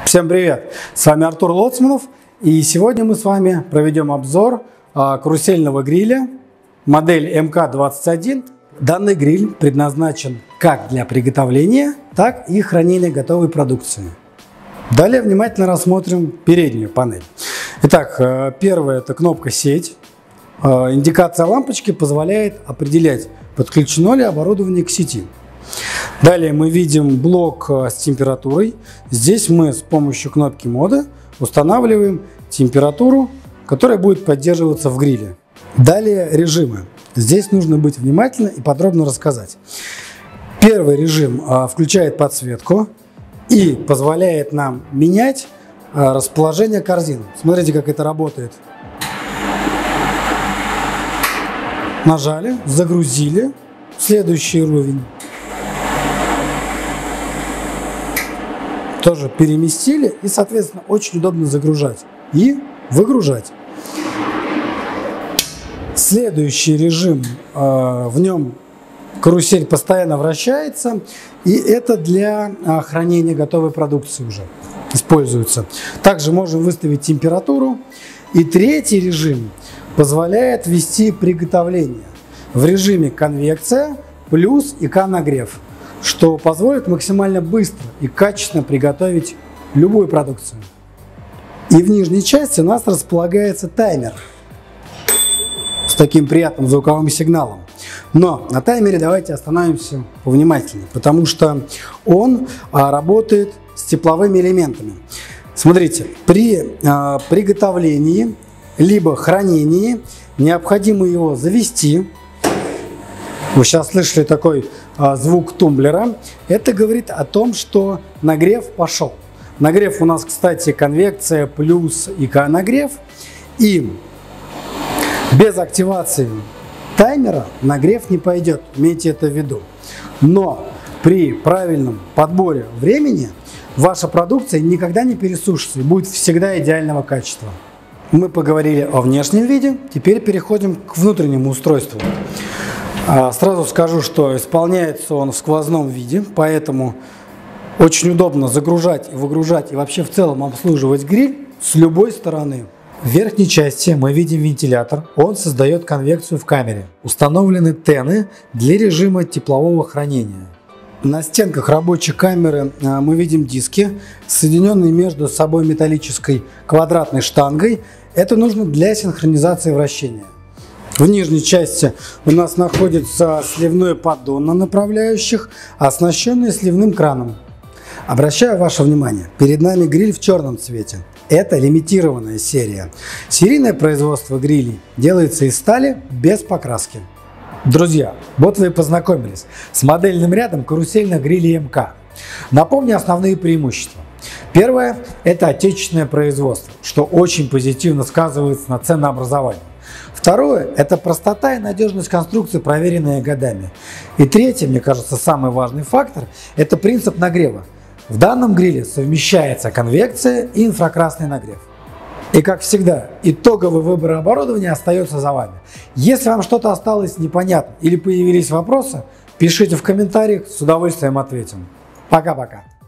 Всем привет! С вами Артур Лоцманов, и сегодня мы с вами проведем обзор карусельного гриля модель МК-21. Данный гриль предназначен как для приготовления, так и хранения готовой продукции. Далее внимательно рассмотрим переднюю панель. Итак, первая — это кнопка «Сеть». Индикация лампочки позволяет определять, подключено ли оборудование к сети. Далее мы видим блок с температурой. Здесь мы с помощью кнопки моды устанавливаем температуру, которая будет поддерживаться в гриле. Далее режимы. Здесь нужно быть внимательным и подробно рассказать. Первый режим включает подсветку и позволяет нам менять расположение корзин. Смотрите, как это работает. Нажали, загрузили. Следующий уровень. Тоже переместили, и, соответственно, очень удобно загружать и выгружать. Следующий режим, в нем карусель постоянно вращается, и это для хранения готовой продукции уже используется. Также можем выставить температуру. И третий режим позволяет вести приготовление в режиме конвекция плюс ИК-нагрев, что позволит максимально быстро и качественно приготовить любую продукцию. И в нижней части у нас располагается таймер с таким приятным звуковым сигналом. Но на таймере давайте остановимся повнимательнее, потому что он работает с тепловыми элементами. Смотрите, при приготовлении либо хранении необходимо его завести. Вы сейчас слышали такой звук тумблера. Это говорит о том, что нагрев пошел. Нагрев у нас, кстати, конвекция плюс ИК-нагрев. И без активации таймера нагрев не пойдет. Имейте это в виду. Но при правильном подборе времени ваша продукция никогда не пересушится и будет всегда идеального качества. Мы поговорили о внешнем виде. Теперь переходим к внутреннему устройству. Сразу скажу, что исполняется он в сквозном виде, поэтому очень удобно загружать и выгружать и вообще в целом обслуживать гриль с любой стороны. В верхней части мы видим вентилятор, он создает конвекцию в камере. Установлены тены для режима теплового хранения. На стенках рабочей камеры мы видим диски, соединенные между собой металлической квадратной штангой. Это нужно для синхронизации вращения. В нижней части у нас находится сливной поддон на направляющих, оснащенный сливным краном. Обращаю ваше внимание, перед нами гриль в черном цвете. Это лимитированная серия. Серийное производство грилей делается из стали без покраски. Друзья, вот вы и познакомились с модельным рядом карусельных грилей МК. Напомню основные преимущества. Первое – это отечественное производство, что очень позитивно сказывается на ценообразовании. Второе – это простота и надежность конструкции, проверенные годами. И третье, мне кажется, самый важный фактор – это принцип нагрева. В данном гриле совмещается конвекция и инфракрасный нагрев. И как всегда, итоговый выбор оборудования остается за вами. Если вам что-то осталось непонятно или появились вопросы, пишите в комментариях, с удовольствием ответим. Пока-пока.